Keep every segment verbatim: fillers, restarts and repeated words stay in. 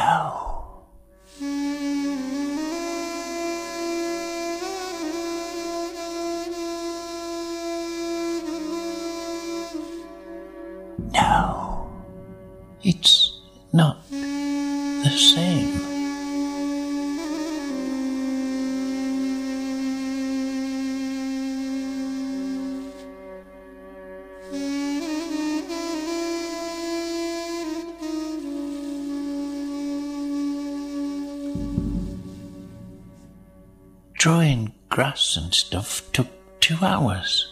No. No. It's not the same. Drawing grass and stuff took two hours.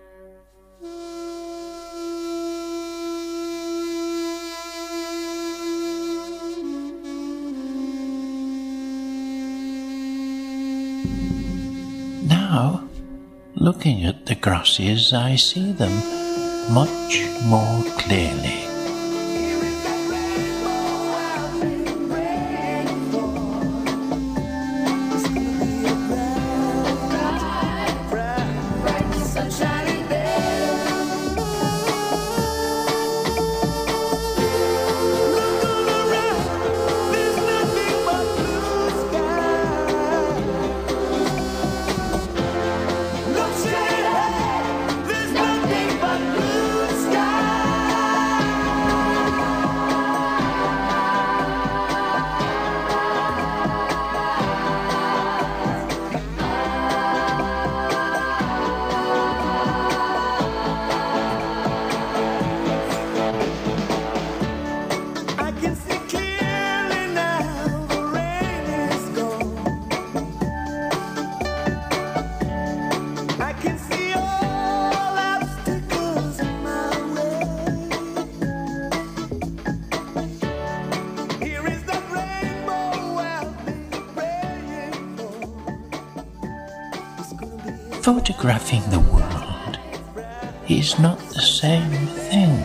Now, looking at the grasses, I see them much more clearly. Photographing the world is not the same thing.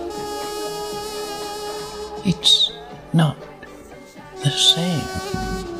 It's not the same.